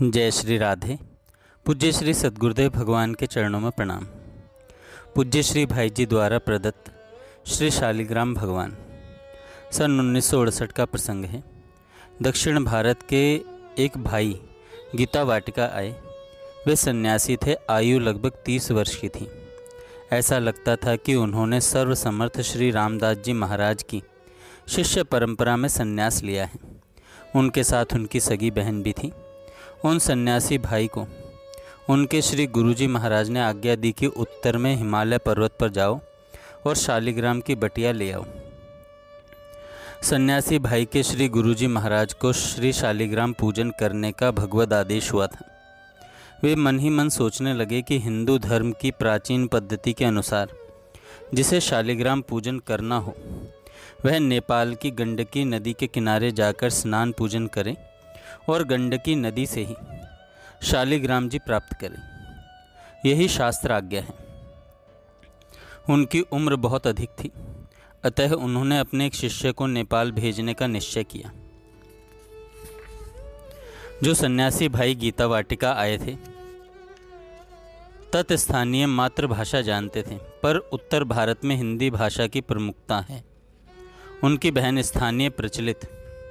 जय श्री राधे। पूज्य श्री सद्गुरुदेव भगवान के चरणों में प्रणाम। पूज्य श्री भाई जी द्वारा प्रदत्त श्री शालिग्राम भगवान। सन 1968 का प्रसंग है। दक्षिण भारत के एक भाई गीता वाटिका आए। वे सन्यासी थे, आयु लगभग 30 वर्ष की थी। ऐसा लगता था कि उन्होंने सर्वसमर्थ श्री रामदास जी महाराज की शिष्य परंपरा में संन्यास लिया है। उनके साथ उनकी सगी बहन भी थी। उन सन्यासी भाई को उनके श्री गुरुजी महाराज ने आज्ञा दी कि उत्तर में हिमालय पर्वत पर जाओ और शालिग्राम की बटिया ले आओ। सन्यासी भाई के श्री गुरुजी महाराज को श्री शालिग्राम पूजन करने का भगवद आदेश हुआ था। वे मन ही मन सोचने लगे कि हिंदू धर्म की प्राचीन पद्धति के अनुसार जिसे शालिग्राम पूजन करना हो वह नेपाल की गंडकी नदी के किनारे जाकर स्नान पूजन करे और गंडकी नदी से ही शालिग्राम जी प्राप्त करें। यही शास्त्र आज्ञा है। उनकी उम्र बहुत अधिक थी, अतः उन्होंने अपने एक शिष्य को नेपाल भेजने का निश्चय किया। जो सन्यासी भाई गीता वाटिका आए थे तत्स्थानीय मातृभाषा जानते थे, पर उत्तर भारत में हिंदी भाषा की प्रमुखता है। उनकी बहन स्थानीय प्रचलित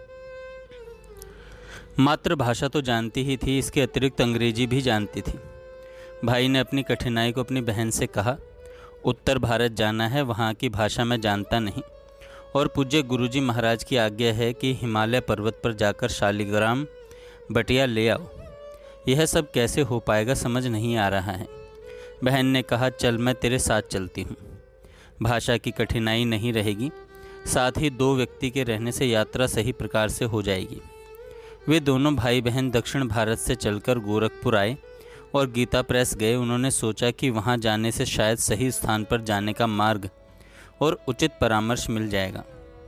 मातृभाषा तो जानती ही थी, इसके अतिरिक्त अंग्रेजी भी जानती थी। भाई ने अपनी कठिनाई को अपनी बहन से कहा, उत्तर भारत जाना है, वहाँ की भाषा मैं जानता नहीं और पूज्य गुरुजी महाराज की आज्ञा है कि हिमालय पर्वत पर जाकर शालिग्राम बटिया ले आओ। यह सब कैसे हो पाएगा समझ नहीं आ रहा है। बहन ने कहा, चल मैं तेरे साथ चलती हूँ। भाषा की कठिनाई नहीं रहेगी, साथ ही 2 व्यक्ति के रहने से यात्रा सही प्रकार से हो जाएगी। वे दोनों भाई बहन दक्षिण भारत से चलकर गोरखपुर आए और गीता प्रेस गए। उन्होंने सोचा कि वहां जाने से शायद सही स्थान पर जाने का मार्ग और उचित परामर्श मिल जाएगा।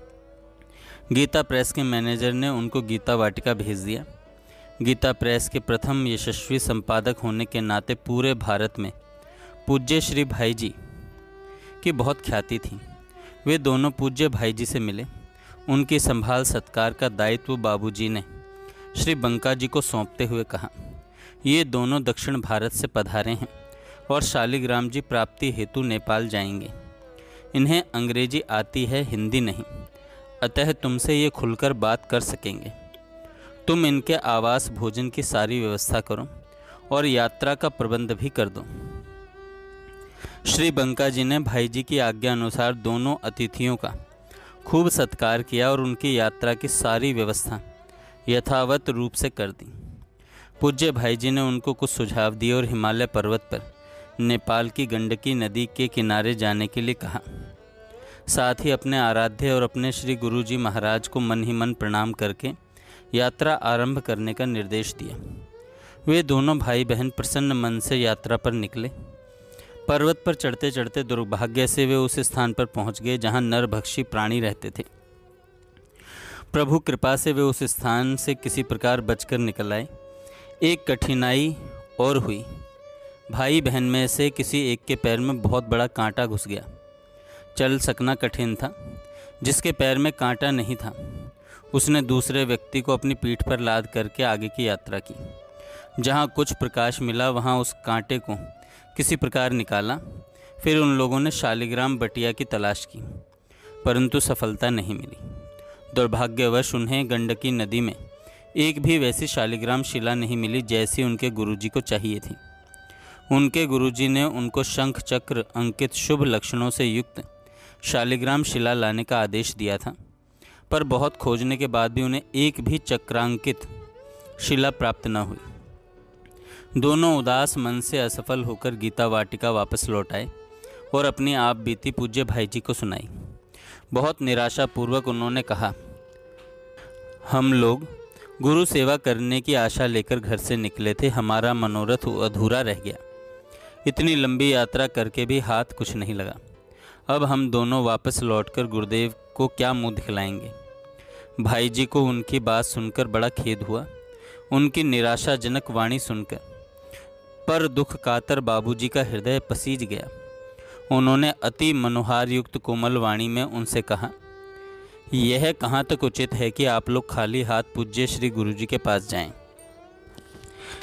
गीता प्रेस के मैनेजर ने उनको गीता वाटिका भेज दिया। गीता प्रेस के प्रथम यशस्वी संपादक होने के नाते पूरे भारत में पूज्य श्री भाई जी की बहुत ख्याति थी। वे दोनों पूज्य भाई जी से मिले। उनकी संभाल सत्कार का दायित्व बाबूजी ने श्री बंका जी को सौंपते हुए कहा, ये दोनों दक्षिण भारत से पधारे हैं और शालिग्राम जी प्राप्ति हेतु नेपाल जाएंगे। इन्हें अंग्रेजी आती है, हिंदी नहीं, अतः तुमसे ये खुलकर बात कर सकेंगे। तुम इनके आवास भोजन की सारी व्यवस्था करो और यात्रा का प्रबंध भी कर दो। श्री बंका जी ने भाई जी की आज्ञा अनुसार दोनों अतिथियों का खूब सत्कार किया और उनकी यात्रा की सारी व्यवस्था यथावत रूप से कर दी। पूज्य भाई जी ने उनको कुछ सुझाव दिए और हिमालय पर्वत पर नेपाल की गंडकी नदी के किनारे जाने के लिए कहा। साथ ही अपने आराध्य और अपने श्री गुरु जी महाराज को मन ही मन प्रणाम करके यात्रा आरंभ करने का निर्देश दिया। वे दोनों भाई बहन प्रसन्न मन से यात्रा पर निकले। पर्वत पर चढ़ते चढ़ते दुर्भाग्य से वे उस स्थान पर पहुंच गए जहां नरभक्षी प्राणी रहते थे। प्रभु कृपा से वे उस स्थान से किसी प्रकार बचकर निकल आए। एक कठिनाई और हुई। भाई बहन में से किसी एक के पैर में बहुत बड़ा कांटा घुस गया। चल सकना कठिन था। जिसके पैर में कांटा नहीं था उसने दूसरे व्यक्ति को अपनी पीठ पर लाद करके आगे की यात्रा की। जहाँ कुछ प्रकाश मिला वहाँ उस कांटे को किसी प्रकार निकाला। फिर उन लोगों ने शालिग्राम बटिया की तलाश की, परंतु सफलता नहीं मिली। दुर्भाग्यवश उन्हें गंडकी नदी में एक भी वैसी शालिग्राम शिला नहीं मिली जैसी उनके गुरुजी को चाहिए थी। उनके गुरुजी ने उनको शंख चक्र अंकित शुभ लक्षणों से युक्त शालिग्राम शिला लाने का आदेश दिया था, पर बहुत खोजने के बाद भी उन्हें एक भी चक्रांकित शिला प्राप्त न हुई। दोनों उदास मन से असफल होकर गीता वाटिका वापस लौट आए और अपनी आप बीती पूज्य भाई जी को सुनाई। बहुत निराशापूर्वक उन्होंने कहा, हम लोग गुरु सेवा करने की आशा लेकर घर से निकले थे, हमारा मनोरथ अधूरा रह गया। इतनी लंबी यात्रा करके भी हाथ कुछ नहीं लगा। अब हम दोनों वापस लौटकर गुरुदेव को क्या मुंह दिखलाएंगे। भाई जी को उनकी बात सुनकर बड़ा खेद हुआ। उनकी निराशाजनक वाणी सुनकर पर दुख कातर बाबूजी का हृदय पसीज गया। उन्होंने अति मनोहार युक्त कोमल वाणी में उनसे कहा, यह कहाँ तक उचित है कि आप लोग खाली हाथ पूज्य श्री गुरुजी के पास जाएं।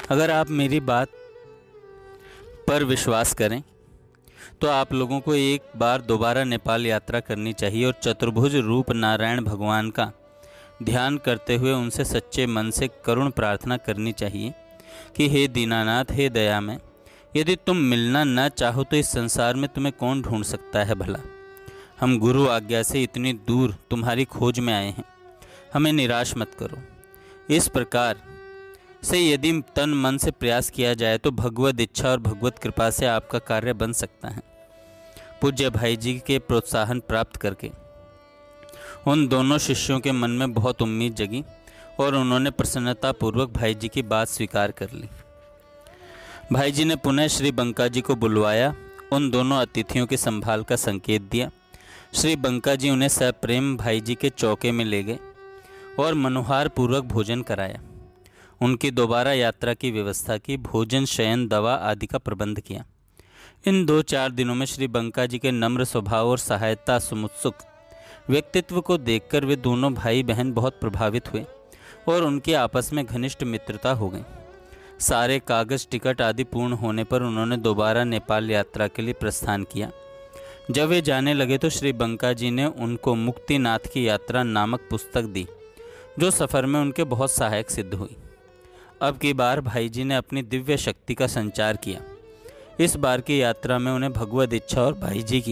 अगर आप मेरी बात पर विश्वास करें तो आप लोगों को एक बार दोबारा नेपाल यात्रा करनी चाहिए और चतुर्भुज रूप नारायण भगवान का ध्यान करते हुए उनसे सच्चे मन से करुण प्रार्थना करनी चाहिए कि हे दीनानाथ, हे दयामय, यदि तुम मिलना न चाहो तो इस संसार में तुम्हें कौन ढूंढ सकता है भला। हम गुरु आज्ञा से इतनी दूर तुम्हारी खोज में आए हैं, हमें निराश मत करो। इस प्रकार से यदि तन मन से प्रयास किया जाए तो भगवत इच्छा और भगवत कृपा से आपका कार्य बन सकता है। पूज्य भाई जी के प्रोत्साहन प्राप्त करके उन दोनों शिष्यों के मन में बहुत उम्मीद जगी और उन्होंने प्रसन्नतापूर्वक भाई जी की बात स्वीकार कर ली। भाई जी ने पुनः श्री बंका जी को बुलवाया, उन दोनों अतिथियों के संभाल का संकेत दिया। श्री बंका जी उन्हें सप्रेम भाई जी के चौके में ले गए और मनोहार पूर्वक भोजन कराया। उनकी दोबारा यात्रा की व्यवस्था की, भोजन, शयन, दवा आदि का प्रबंध किया। इन 2-4 दिनों में श्री बंका जी के नम्र स्वभाव और सहायता सुमुत्सुक व्यक्तित्व को देखकर वे दोनों भाई बहन बहुत प्रभावित हुए और उनकी आपस में घनिष्ठ मित्रता हो गई। सारे कागज, टिकट आदि पूर्ण होने पर उन्होंने दोबारा नेपाल यात्रा के लिए प्रस्थान किया। जब वे जाने लगे तो श्री बंका जी ने उनको मुक्तिनाथ की यात्रा नामक पुस्तक दी, जो सफ़र में उनके बहुत सहायक सिद्ध हुई। अब की बार भाई जी ने अपनी दिव्य शक्ति का संचार किया। इस बार की यात्रा में उन्हें भगवत इच्छा और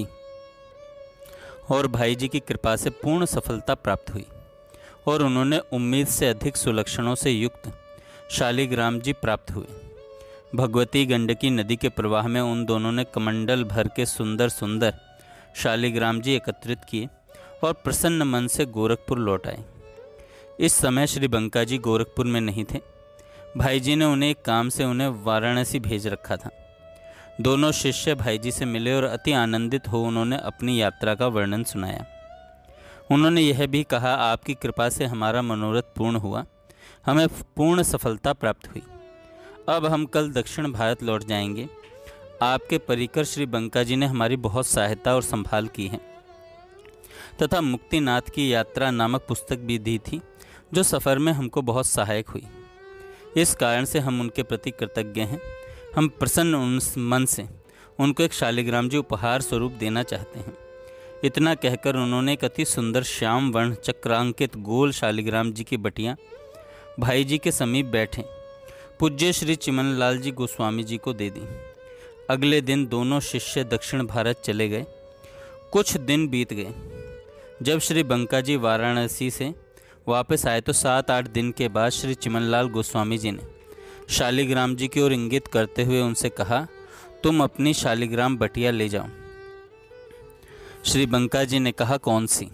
भाई जी की कृपा से पूर्ण सफलता प्राप्त हुई और उन्होंने उम्मीद से अधिक सुलक्षणों से युक्त शालिग्राम जी प्राप्त हुए। भगवती गंडकी नदी के प्रवाह में उन दोनों ने कमंडल भर के सुंदर सुंदर शालिग्राम जी एकत्रित किए और प्रसन्न मन से गोरखपुर लौट आए। इस समय श्री बंका जी गोरखपुर में नहीं थे। भाई जी ने उन्हें एक काम से उन्हें वाराणसी भेज रखा था। दोनों शिष्य भाई जी से मिले और अति आनंदित हो उन्होंने अपनी यात्रा का वर्णन सुनाया। उन्होंने यह भी कहा, आपकी कृपा से हमारा मनोरथ पूर्ण हुआ, हमें पूर्ण सफलता प्राप्त हुई। अब हम कल दक्षिण भारत लौट जाएंगे। आपके परिकर श्री बंका जी ने हमारी बहुत सहायता और संभाल की है तथा मुक्तिनाथ की यात्रा नामक पुस्तक भी दी थी, जो सफ़र में हमको बहुत सहायक हुई। इस कारण से हम उनके प्रति कृतज्ञ हैं। हम प्रसन्न मन से उनको एक शालिग्राम जी उपहार स्वरूप देना चाहते हैं। इतना कहकर उन्होंने एक अति सुंदर श्याम वर्ण चक्रांकित गोल शालिग्राम जी की बटियाँ भाई जी के समीप बैठे पूज्य श्री चिमनलाल जी गोस्वामी जी को दे दी। अगले दिन दोनों शिष्य दक्षिण भारत चले गए। कुछ दिन बीत गए। जब श्री बंका जी वाराणसी से वापस आए तो 7-8 दिन के बाद श्री चिमनलाल गोस्वामी जी ने शालिग्राम जी की ओर इंगित करते हुए उनसे कहा, तुम अपनी शालिग्राम बटिया ले जाओ। श्री बंका जी ने कहा, कौन सी?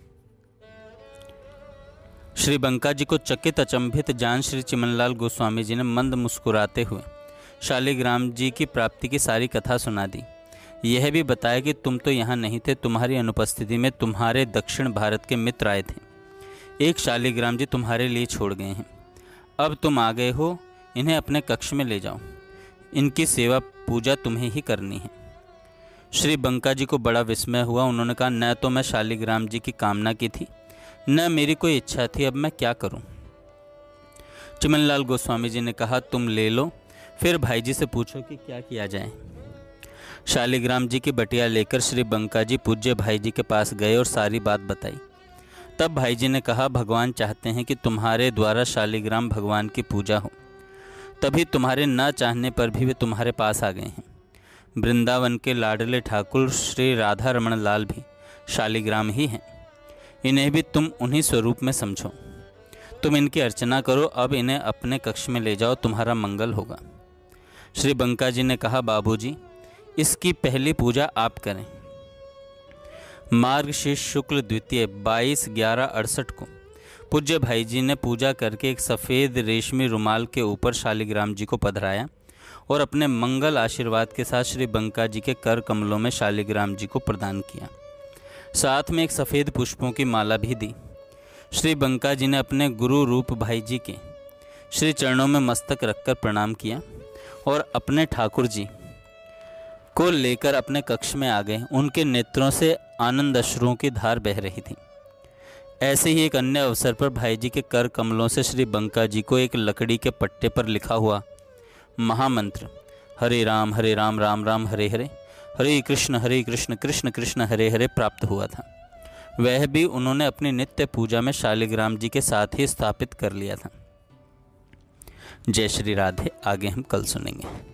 श्री बंका जी को चकित अचंभित जान श्री चिमनलाल गोस्वामी जी ने मंद मुस्कुराते हुए शालिग्राम जी की प्राप्ति की सारी कथा सुना दी। यह भी बताया कि तुम तो यहाँ नहीं थे, तुम्हारी अनुपस्थिति में तुम्हारे दक्षिण भारत के मित्र आए थे। एक शालिग्राम जी तुम्हारे लिए छोड़ गए हैं। अब तुम आ गए हो, इन्हें अपने कक्ष में ले जाओ। इनकी सेवा पूजा तुम्हें ही करनी है। श्री बंका जी को बड़ा विस्मय हुआ। उन्होंने कहा, न तो मैं शालिग्राम जी की कामना की थी, न मेरी कोई इच्छा थी, अब मैं क्या करूं? चिमनलाल गोस्वामी जी ने कहा, तुम ले लो, फिर भाई जी से पूछो कि क्या किया जाए। शालिग्राम जी की बटिया लेकर श्री बंका जी पूज्य भाई जी के पास गए और सारी बात बताई। तब भाई जी ने कहा, भगवान चाहते हैं कि तुम्हारे द्वारा शालिग्राम भगवान की पूजा हो, तभी तुम्हारे न चाहने पर भी वे तुम्हारे पास आ गए हैं। वृंदावन के लाडले ठाकुर श्री राधा रमण लाल भी शालिग्राम ही हैं। इन्हें भी तुम उन्हीं स्वरूप में समझो। तुम इनकी अर्चना करो। अब इन्हें अपने कक्ष में ले जाओ, तुम्हारा मंगल होगा। श्री बंका जी ने कहा, बाबूजी, इसकी पहली पूजा आप करें। मार्गशीर्ष शुक्ल द्वितीय 22/11/68 को पूज्य भाई जी ने पूजा करके एक सफ़ेद रेशमी रुमाल के ऊपर शालिग्राम जी को पधराया और अपने मंगल आशीर्वाद के साथ श्री बंका जी के कर कमलों में शालिग्राम जी को प्रदान किया। साथ में एक सफ़ेद पुष्पों की माला भी दी। श्री बंका जी ने अपने गुरु रूप भाई जी के श्री चरणों में मस्तक रखकर प्रणाम किया और अपने ठाकुर जी को लेकर अपने कक्ष में आ गए। उनके नेत्रों से आनंद अश्रुओं की धार बह रही थी। ऐसे ही एक अन्य अवसर पर भाई जी के कर कमलों से श्री बंका जी को एक लकड़ी के पट्टे पर लिखा हुआ महामंत्र हरे राम राम राम हरे हरे, हरे कृष्ण कृष्ण कृष्ण हरे हरे प्राप्त हुआ था। वह भी उन्होंने अपनी नित्य पूजा में शालिग्राम जी के साथ ही स्थापित कर लिया था। जय श्री राधे। आगे हम कल सुनेंगे।